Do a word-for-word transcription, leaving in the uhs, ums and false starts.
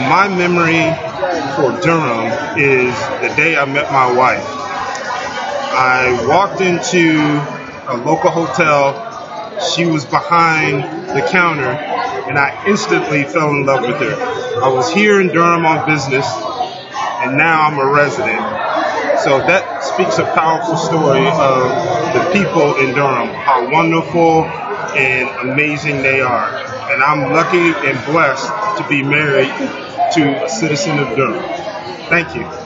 My memory for Durham is the day I met my wife. I walked into a local hotel. She was behind the counter, and I instantly fell in love with her. I was here in Durham on business, and now I'm a resident. So that speaks a powerful story of the people in Durham, how wonderful and amazing they are. And I'm lucky and blessed to be married to a citizen of Durham. Thank you.